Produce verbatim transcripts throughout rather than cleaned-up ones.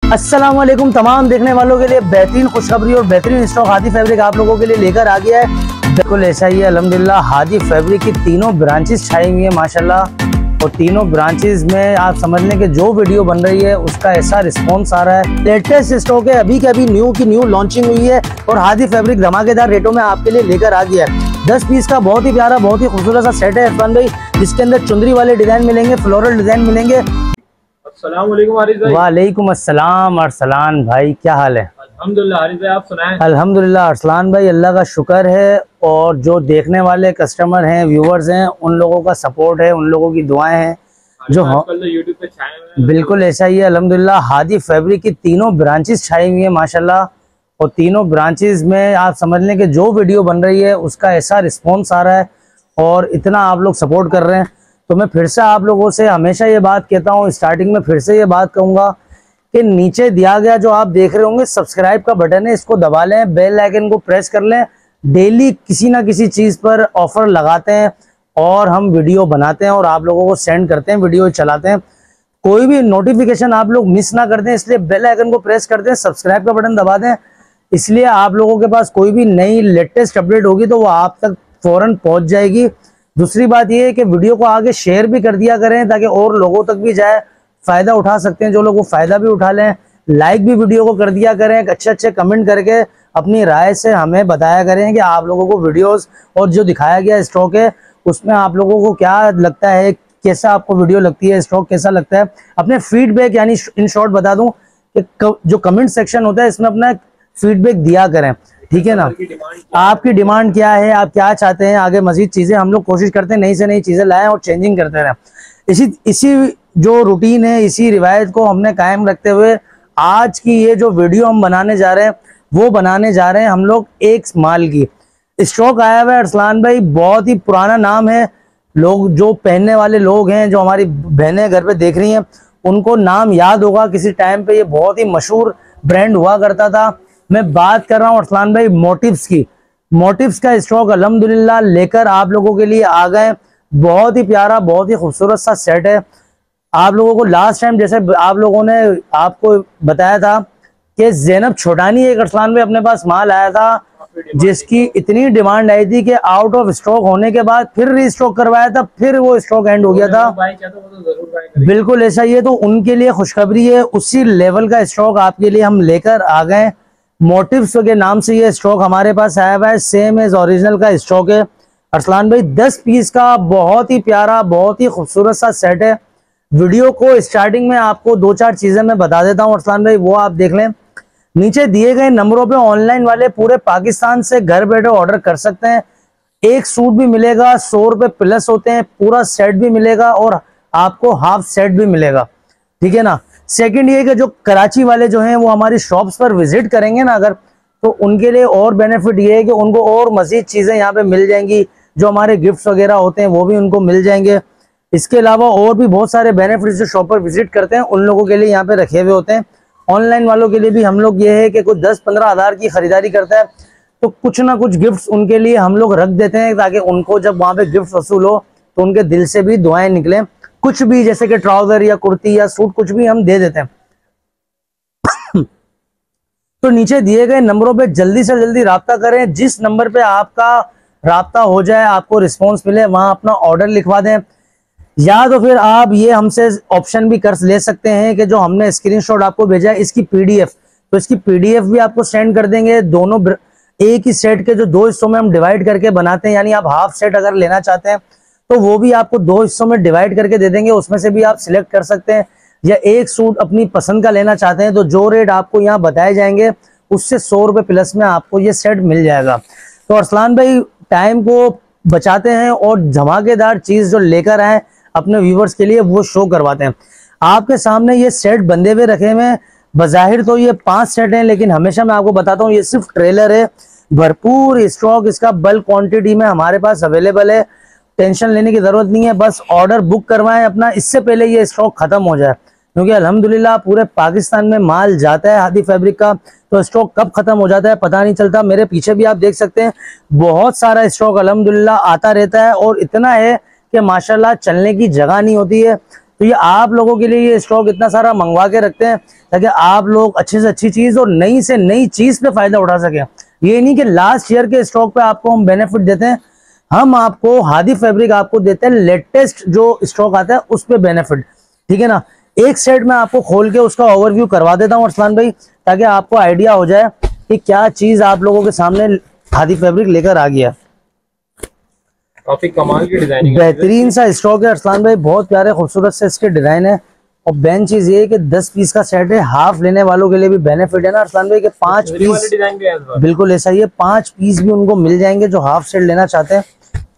अस्सलाम वालेकुम तमाम देखने वालों के लिए बेहतरीन खुशखबरी और बेहतरीन स्टॉक हादी फैब्रिक आप लोगों के लिए लेकर आ गया है। बिल्कुल ऐसा ही है अल्हम्दुलिल्लाह। हादी फैब्रिक की तीनों ब्रांचेस छाई हुई है माशाल्लाह, और तीनों ब्रांचेस में आप समझ लें कि जो वीडियो बन रही है उसका ऐसा रिस्पांस आ रहा है। लेटेस्ट स्टॉक है, अभी के अभी न्यू की न्यू लॉन्चिंग हुई है और हादी फैब्रिक धमाकेदार रेटों में आपके लिए लेकर आ गया है। दस पीस का बहुत ही प्यारा बहुत ही खूबसूरत सा सेट है इरफान भाई, जिसके अंदर चुंदरी वाले डिजाइन मिलेंगे, फ्लोरल डिजाइन मिलेंगे। अस्सलाम वालेकुम हारिस भाई। वालेकुम अस्सलाम अरसलान भाई, क्या हाल है? अल्हम्दुलिल्लाह हारिस भाई, आप सुनाएं? अल्हम्दुलिल्लाह अरसलान भाई, अल्लाह का शुक्र है। और जो देखने वाले कस्टमर हैं, व्यूवर्स हैं, उन लोगों का सपोर्ट है, उन लोगों की दुआएं हैं जो आजकल तो यूट्यूब पे छाए हुए हैं। बिल्कुल ऐसा ही है अल्हम्दुलिल्लाह। हादी फैब्रिक की तीनों ब्रांचेस छाई हुई है माशाल्लाह, और तीनों ब्रांचेस में आप समझ लें कि जो वीडियो बन रही है उसका ऐसा रिस्पांस आ रहा है और इतना आप लोग सपोर्ट कर रहे हैं। तो मैं फिर से आप लोगों से हमेशा ये बात कहता हूँ, स्टार्टिंग में फिर से ये बात कहूँगा कि नीचे दिया गया जो आप देख रहे होंगे सब्सक्राइब का बटन है, इसको दबा लें, बेल आइकन को प्रेस कर लें। डेली किसी ना किसी चीज़ पर ऑफर लगाते हैं और हम वीडियो बनाते हैं और आप लोगों को सेंड करते हैं, वीडियो चलाते हैं। कोई भी नोटिफिकेशन आप लोग मिस ना कर दें, इसलिए बेल आइकन को प्रेस कर दें, सब्सक्राइब का बटन दबा दें। इसलिए आप लोगों के पास कोई भी नई लेटेस्ट अपडेट होगी तो वो आप तक फौरन पहुंच जाएगी। दूसरी बात ये है कि वीडियो को आगे शेयर भी कर दिया करें ताकि और लोगों तक भी जाए, फायदा उठा सकते हैं जो लोग वो फायदा भी उठा लें। लाइक भी वीडियो को कर दिया करें, अच्छे अच्छे कमेंट करके अपनी राय से हमें बताया करें कि आप लोगों को वीडियोस और जो दिखाया गया स्टॉक है उसमें आप लोगों को क्या लगता है, कैसा आपको वीडियो लगती है, स्टॉक कैसा लगता है। अपने फीडबैक यानी इन शॉर्ट बता दूं कि जो कमेंट सेक्शन होता है इसमें अपना फीडबैक दिया करें, ठीक है ना। आपकी डिमांड क्या है, आप क्या चाहते हैं, आगे मजीद चीजें हम लोग कोशिश करते हैं नई से नई चीजें लाएं और चेंजिंग करते रहें। इसी इसी जो रूटीन है, इसी रिवायत को हमने कायम रखते हुए आज की ये जो वीडियो हम बनाने जा रहे हैं वो बनाने जा रहे हैं हम लोग एक माल की। स्टॉक आया हुआ है अरसलान भाई, बहुत ही पुराना नाम है। लोग जो पहनने वाले लोग हैं, जो हमारी बहनें घर पे देख रही हैं, उनको नाम याद होगा। किसी टाइम पे ये बहुत ही मशहूर ब्रांड हुआ करता था। मैं बात कर रहा हूँ अरसलान भाई मोटिव्स की। मोटिव्स का स्टॉक अल्हम्दुलिल्लाह लेकर आप लोगों के लिए आ गए। बहुत ही प्यारा बहुत ही खूबसूरत सा सेट है। आप लोगों को लास्ट टाइम जैसे आप लोगों ने आपको बताया था कि ज़ैनब छोटानी एक अरसलान भाई अपने पास माल आया था जिसकी इतनी डिमांड आई थी कि आउट ऑफ स्टॉक होने के बाद फिर रीस्टॉक करवाया था, फिर वो स्टॉक एंड हो गया था। बिल्कुल ऐसा ही है, तो उनके लिए खुशखबरी है, उसी लेवल का स्टॉक आपके लिए हम लेकर आ गए। मोटिव्स के नाम से ये स्टॉक हमारे पास आया हुआ है, सेम एज ओरिजिनल का स्टॉक है अरसलान भाई। दस पीस का बहुत ही प्यारा बहुत ही खूबसूरत सा सेट है। वीडियो को स्टार्टिंग में आपको दो चार चीजें मैं बता देता हूँ अरसलान भाई, वो आप देख लें। नीचे दिए गए नंबरों पे ऑनलाइन वाले पूरे पाकिस्तान से घर बैठे ऑर्डर कर सकते हैं। एक सूट भी मिलेगा, सौ रुपए प्लस होते हैं, पूरा सेट भी मिलेगा और आपको हाफ सेट भी मिलेगा, ठीक है ना। सेकंड ये कि जो कराची वाले जो हैं वो हमारी शॉप्स पर विजिट करेंगे ना अगर, तो उनके लिए और बेनिफिट ये है कि उनको और मजीद चीजें यहाँ पे मिल जाएंगी। जो हमारे गिफ्ट्स वगैरह होते हैं वो भी उनको मिल जाएंगे। इसके अलावा और भी बहुत सारे बेनिफिट्स जो शॉप पर विजिट करते हैं उन लोगों के लिए यहाँ पे रखे हुए होते हैं। ऑनलाइन वालों के लिए भी हम लोग ये है कि कुछ दस पंद्रह हज़ार की खरीदारी करता है तो कुछ ना कुछ गिफ्ट्स उनके लिए हम लोग रख देते हैं ताकि उनको जब वहाँ पे गिफ्ट वसूल हो तो उनके दिल से भी दुआएं निकलें। कुछ भी जैसे कि ट्राउजर या कुर्ती या सूट कुछ भी हम दे देते हैं। तो नीचे दिए गए नंबरों पे जल्दी से जल्दी राब्ता करें। जिस नंबर पे आपका राब्ता हो जाए, आपको रिस्पॉन्स मिले, वहां अपना ऑर्डर लिखवा दें। या तो फिर आप ये हमसे ऑप्शन भी कर ले सकते हैं कि जो हमने स्क्रीनशॉट आपको भेजा है इसकी पीडीएफ, तो इसकी पीडीएफ भी आपको सेंड कर देंगे। दोनों एक ही सेट के जो दो हिस्सों में हम डिवाइड करके बनाते हैं, यानी आप हाफ सेट अगर लेना चाहते हैं तो वो भी आपको दो हिस्सों में डिवाइड करके दे देंगे, उसमें से भी आप सिलेक्ट कर सकते हैं। या एक सूट अपनी पसंद का लेना चाहते हैं तो जो रेट आपको यहाँ बताए जाएंगे उससे सौ रुपये प्लस में आपको ये सेट मिल जाएगा। तो अरसलान भाई टाइम को बचाते हैं और धमाकेदार चीज़ जो लेकर आए अपने व्यूवर्स के लिए वो शो करवाते हैं। आपके सामने ये सेट बंधे हुए रखे हुए हैं। बज़ाहिर तो ये पांच सेट हैं, लेकिन हमेशा मैं आपको बताता हूँ ये सिर्फ ट्रेलर है। भरपूर स्टॉक इसका बल्क क्वांटिटी में हमारे पास अवेलेबल है। टेंशन लेने की जरूरत नहीं है, बस ऑर्डर बुक करवाएं अपना, इससे पहले ये स्टॉक खत्म हो जाए, क्योंकि अल्हम्दुलिल्लाह पूरे पाकिस्तान में माल जाता है हादी फैब्रिक का, तो स्टॉक कब खत्म हो जाता है पता नहीं चलता। मेरे पीछे भी आप देख सकते हैं बहुत सारा स्टॉक अल्हम्दुलिल्लाह आता रहता है और इतना है कि माशाल्लाह चलने की जगह नहीं होती है। तो ये आप लोगों के लिए ये स्टॉक इतना सारा मंगवा के रखते हैं ताकि आप लोग अच्छे से अच्छी चीज और नई से नई चीज पे फायदा उठा सकें। ये नहीं कि लास्ट ईयर के स्टॉक पे आपको हम बेनिफिट देते हैं, हम आपको हादी फैब्रिक आपको देते हैं लेटेस्ट जो स्टॉक आता है उस पर बेनिफिट, ठीक है ना। एक सेट में आपको खोल के उसका ओवरव्यू करवा देता हूँ अरसलान भाई, ताकि आपको आइडिया हो जाए कि क्या चीज आप लोगों के सामने हादी फैब्रिक लेकर आ गया। काफी कमाल की डिजाइनिंग, बेहतरीन सा स्टॉक है अरसलान भाई, बहुत प्यारे खूबसूरत से इसके डिजाइन है। और बेन चीज ये है कि दस पीस का सेट है, हाफ लेने वालों के लिए भी बेनिफिट है ना अरसलान भाई, कि पांच पीस बिल्कुल ऐसा ही है, पांच पीस भी उनको मिल जाएंगे जो हाफ सेट लेना चाहते हैं।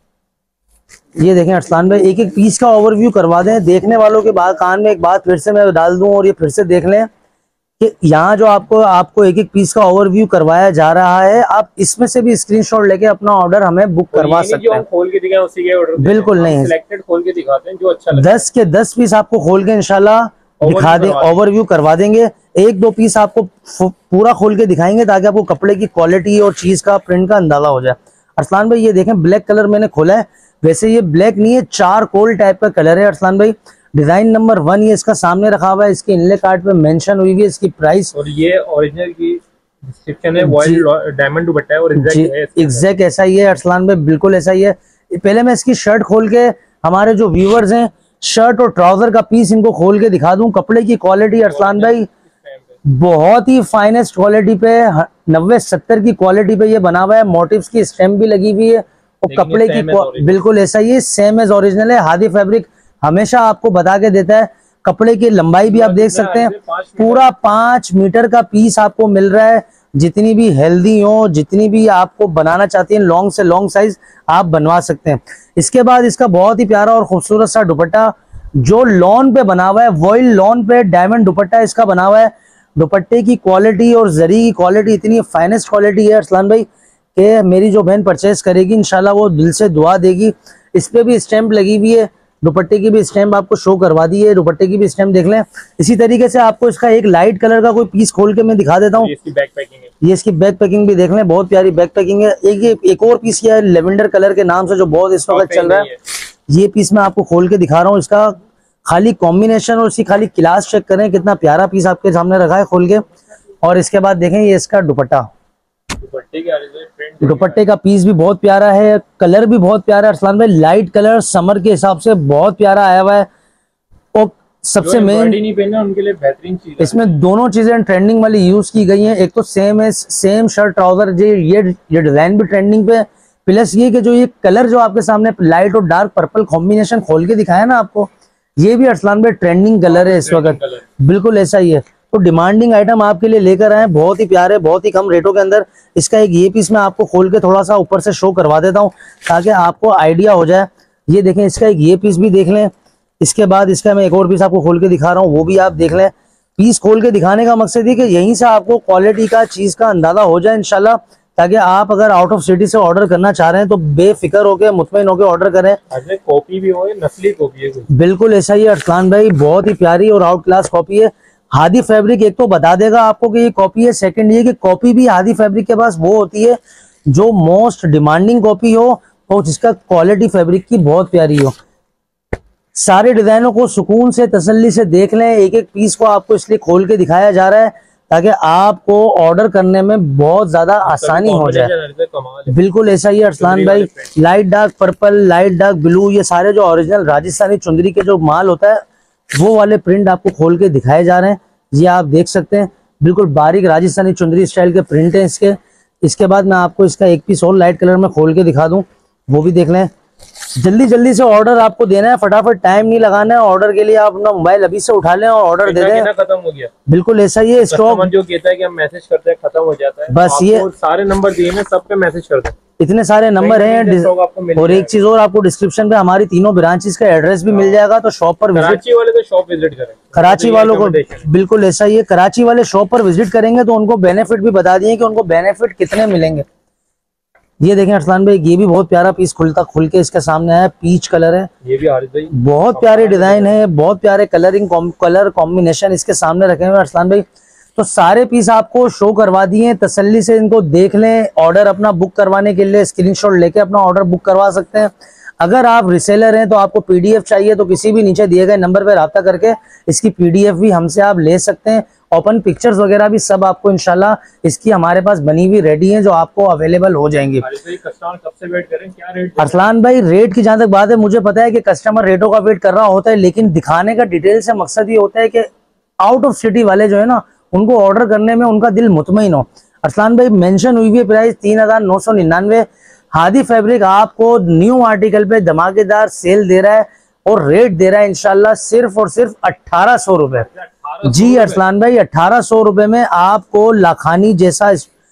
ये देखें अरसलान भाई, एक एक पीस का ओवरव्यू करवा दें देखने वालों के बाद, कान में एक बात फिर से मैं डाल दूं और ये फिर से देख लें कि यहाँ जो आपको आपको एक एक पीस का ओवरव्यू करवाया जा रहा है, आप इसमें से भी स्क्रीनशॉट लेके अपना ऑर्डर हमें बुक करवा सकते हैं। खोल के दिखाएं उसी के ऑर्डर, बिल्कुल नहीं, सिलेक्टेड खोल के दिखाते हैं जो अच्छा लगता है। दस के दस पीस आपको खोल के इंशाल्लाह दिखा दें, ओवरव्यू करवा देंगे। एक दो पीस आपको पूरा खोल के दिखाएंगे ताकि आपको कपड़े की क्वालिटी और चीज का प्रिंट का अंदाजा हो जाए। अरसलान भाई ये देखें ब्लैक कलर मैंने खोला है, वैसे ये ब्लैक नहीं है, चार कोल टाइप का कलर है अरसलान भाई। डिजाइन नंबर वन ये इसका सामने रखा हुआ है, इसके इनले कार्ड पे मेंशन हुई हुई है इसकी प्राइस, और ये ओरिजिनल की डिस्क्रिप्शन है, वाइल्ड डायमंड दुपट्टा है और एग्जैक्ट है, एग्जैक्ट ऐसा ही है अरसलान भाई, बिल्कुल ऐसा ही है। पहले मैं इसकी शर्ट खोल के हमारे जो व्यूवर्स हैं शर्ट और ट्राउजर का पीस इनको खोल के दिखा दूं। कपड़े की क्वालिटी अरसलान भाई बहुत ही फाइनेस्ट क्वालिटी पे, नब्बे सत्तर की क्वालिटी पे ये बना हुआ है, मोटिव्स की स्टैम्प भी लगी हुई है और कपड़े की बिल्कुल ऐसा ही है, सेम एज ओरिजिनल है। हादी फैब्रिक हमेशा आपको बता के देता है, कपड़े की लंबाई भी आप देख सकते हैं, पूरा पांच मीटर का पीस आपको मिल रहा है। जितनी भी हेल्दी हो, जितनी भी आपको बनाना चाहती हैं लॉन्ग से लॉन्ग साइज आप बनवा सकते हैं। इसके बाद इसका बहुत ही प्यारा और खूबसूरत सा दुपट्टा जो लॉन पे बना हुआ है, वॉइल लॉन पे डायमंड दुपट्टा इसका बना हुआ है। दुपट्टे की क्वालिटी और जरी की क्वालिटी इतनी फाइनेस्ट क्वालिटी है अरसलान भाई कि मेरी जो बहन परचेज करेगी इंशाल्लाह वो दिल से दुआ देगी। इस पे भी स्टैंप लगी हुई है, दुपट्टे की भी स्टैम्प आपको शो करवा दी है, दुपट्टे की भी स्टैम्प देख लें। इसी तरीके से आपको इसका एक लाइट कलर का कोई पीस खोल के मैं दिखा देता हूँ। इसकी बैक पैकिंग है, ये इसकी बैक पैकिंग भी देख लें, बहुत प्यारी बैक पैकिंग है। एक ये एक और पीस किया है लेवेंडर कलर के नाम से जो बहुत इस वक्त चल रहा है, ये पीस मैं आपको खोल के दिखा रहा हूँ। इसका खाली कॉम्बिनेशन और इसकी खाली क्लास चेक करें, कितना प्यारा पीस आपके सामने रखा है खोल के। और इसके बाद देखें ये इसका दुपट्टा, दुपट्टे का पीस भी बहुत प्यारा है, कलर भी बहुत प्यारा है अरसलान भाई, लाइट कलर समर के हिसाब से बहुत प्यारा आया हुआ है। और सबसे मेन उनके लिए बेहतरीन चीज है, इसमें दोनों चीजें ट्रेंडिंग वाली यूज की गई हैं। एक तो सेम है, सेम शर्ट ट्राउजर, ये ये डिजाइन भी ट्रेंडिंग पे, प्लस ये कि जो ये कलर जो आपके सामने लाइट और डार्क पर्पल कॉम्बिनेशन खोल के दिखाया ना आपको, ये भी अरसलान भाई ट्रेंडिंग कलर है इस वक्त, बिल्कुल ऐसा ही है। तो डिमांडिंग आइटम आपके लिए लेकर आए, बहुत ही प्यारे, बहुत ही कम रेटों के अंदर। इसका एक ये पीस मैं आपको खोल के थोड़ा सा ऊपर से शो करवा देता हूँ ताकि आपको आइडिया हो जाए। ये देखें, इसका एक ये पीस भी देख लें। इसके बाद इसका मैं एक और पीस आपको खोल के दिखा रहा हूँ, वो भी आप देख लें। पीस खोल के दिखाने का मकसद ये कि यहीं से आपको क्वालिटी का चीज का अंदाजा हो जाए इंशाल्लाह, ताकि आप अगर आउट ऑफ सिटी से ऑर्डर करना चाह रहे हैं तो बेफिक्र होकर मुतमईन होकर ऑर्डर करें। कॉपी भी हो, नस्ली कॉपी है, बिल्कुल ऐसा ही है अरसलान भाई, बहुत ही प्यारी और आउट क्लास कॉपी है। हादी फैब्रिक एक तो बता देगा आपको कि ये कॉपी है, सेकंड ये कि कॉपी भी हादी फैब्रिक के पास वो होती है जो मोस्ट डिमांडिंग कॉपी हो और जिसका क्वालिटी फैब्रिक की बहुत प्यारी हो। सारे डिजाइनों को सुकून से तसल्ली से देख लें, एक एक पीस को आपको इसलिए खोल के दिखाया जा रहा है ताकि आपको ऑर्डर करने में बहुत ज्यादा आसानी हो जाए। बिल्कुल ऐसा ही अरसलान भाई, light dark purple, light dark blue, ये सारे जो ओरिजिनल राजस्थानी चुंदरी के जो माल होता है वो वाले प्रिंट आपको खोल के दिखाए जा रहे हैं। ये आप देख सकते हैं, बिल्कुल बारीक राजस्थानी चुंदरी स्टाइल के प्रिंट है इसके। इसके बाद मैं आपको इसका एक पीस और लाइट कलर में खोल के दिखा दूं, वो भी देख लें। जल्दी जल्दी से ऑर्डर आपको देना है, फटाफट, टाइम नहीं लगाना है। ऑर्डर के लिए आप अपना मोबाइल अभी से उठा लें और ऑर्डर दे दें। खत्म हो गया, बिल्कुल ऐसा ही है। स्टॉक जो कहता है कि हम मैसेज करते हैं खत्म हो जाता है, बस ये सारे नंबर दिए हैं, सब पे मैसेज कर दें, इतने सारे नंबर हैं। और एक चीज और, आपको डिस्क्रिप्शन पे हमारी तीनों ब्रांचेस का एड्रेस भी मिल जाएगा, तो शॉप पर विजिट, कराची वाले तो शॉप विजिट करें, कराची वालों को बिल्कुल ऐसा ही है, कराची वाले शॉप पर विजिट करेंगे तो उनको बेनिफिट भी बता दिए कि उनको बेनिफिट कितने मिलेंगे। ये देखें अरसलान भाई, ये भी बहुत प्यारा पीस खुलता खुल के इसके सामने है, पीच कलर है, ये भी आरिफ भाई बहुत प्यारे डिजाइन है, बहुत प्यारे कलरिंग कलर कॉम्बिनेशन इसके सामने रखे हुए अरसलान भाई। तो सारे पीस आपको शो करवा दिए, तसल्ली से इनको देख लें। ऑर्डर अपना बुक करवाने के लिए स्क्रीनशॉट लेके अपना ऑर्डर बुक करवा सकते हैं। अगर आप रिसेलर हैं तो आपको पीडीएफ चाहिए तो किसी भी नीचे दिए गए नंबर पर रब्ता करके इसकी पीडीएफ भी हमसे आप ले सकते हैं। ओपन पिक्चर्स वगैरह भी सब आपको इंशाल्लाह इसकी हमारे पास बनी हुई रेडी हैं जो आपको अवेलेबल हो जाएंगी। कस्टमर कब से वेट करें, क्या रेट? अरसलान भाई रेट की जहां तक बात है, मुझे पता है कि कस्टमर रेटों का वेट कर रहा होता है, लेकिन दिखाने का डिटेल से मकसद ये होता है कि आउट ऑफ सिटी वाले जो है ना उनको ऑर्डर करने में उनका दिल मुतमईन हो। अरसलान भाई मेंशन हुई हुई प्राइस तीन हजार नौ सौ निन्यानवे। हादी फैब्रिक आपको न्यू आर्टिकल पे धमाकेदार सेल दे रहा है और रेट दे रहा है इंशाल्लाह सिर्फ और सिर्फ अट्ठारह सौ रुपए। जी अरसलान भाई अट्ठारह सौ रुपए में आपको लाखानी जैसा,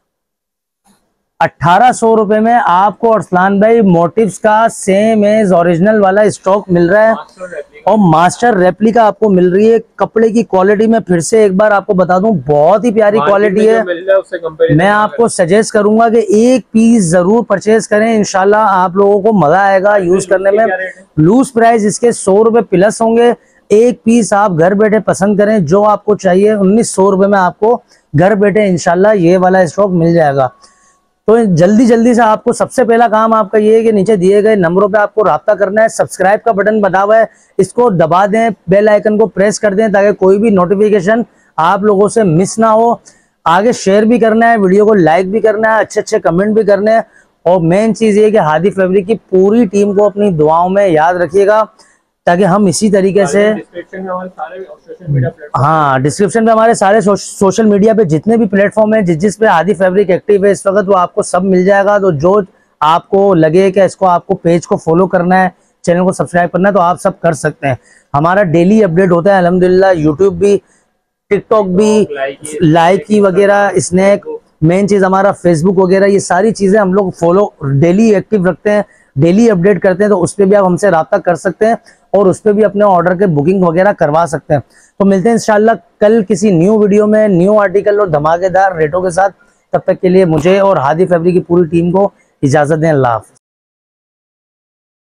अट्ठारह सौ रुपए में आपको अरसलान भाई मोटिव्स का सेम एज ओरिजिनल वाला स्टॉक मिल रहा है और मास्टर रेप्लिका आपको मिल रही है। कपड़े की क्वालिटी में फिर से एक बार आपको बता दूं बहुत ही प्यारी क्वालिटी है। मैं आपको सजेस्ट करूंगा कि एक पीस जरूर परचेज करें, इंशाल्लाह आप लोगों को मजा आएगा यूज करने में। लूज प्राइस इसके सौ रुपए प्लस होंगे। एक पीस आप घर बैठे पसंद करें जो आपको चाहिए, उन्नीस सौ रुपए में आपको घर बैठे इंशाल्लाह ये वाला स्टॉक मिल जाएगा। तो जल्दी जल्दी से आपको सबसे पहला काम आपका ये है कि नीचे दिए गए नंबरों पे आपको राब्ता करना है। सब्सक्राइब का बटन बना हुआ है, इसको दबा दें, बेल आइकन को प्रेस कर दें ताकि कोई भी नोटिफिकेशन आप लोगों से मिस ना हो। आगे शेयर भी करना है, वीडियो को लाइक भी करना है, अच्छे अच्छे कमेंट भी करने हैं और मेन चीज ये कि हादी फैब्रिक की पूरी टीम को अपनी दुआओं में याद रखिएगा ताकि हम इसी तरीके से, डिस्क्रिप्शन में हमारे सारे सोशल मीडिया प्लेटफॉर्म, हाँ डिस्क्रिप्शन पे हमारे सारे सो, सोशल मीडिया पे जितने भी प्लेटफॉर्म है जिस जिस पे हादी फैब्रिक एक्टिव है इस वक्त वो आपको सब मिल जाएगा। तो जो आपको लगे कि इसको आपको पेज को फॉलो करना है, चैनल को सब्सक्राइब करना है तो आप सब कर सकते हैं। हमारा डेली अपडेट होता है अल्हम्दुलिल्लाह, यूट्यूब भी, टिकटॉक भी, लाइक की वगैरह, स्नैक, मेन चीज हमारा फेसबुक वगैरह, ये सारी चीजें हम लोग फॉलो डेली एक्टिव रखते हैं, डेली अपडेट करते हैं। तो उस पर भी आप हमसे रब्ता कर सकते हैं और उस पर भी अपने ऑर्डर के बुकिंग वगैरह करवा सकते हैं। तो मिलते हैं इंशाल्लाह कल किसी न्यू वीडियो में न्यू आर्टिकल और धमाकेदार रेटों के साथ। तब तक के लिए मुझे और हादी फैब्रिक की पूरी टीम को इजाजत दें। अल्लाह हाफ़िज़।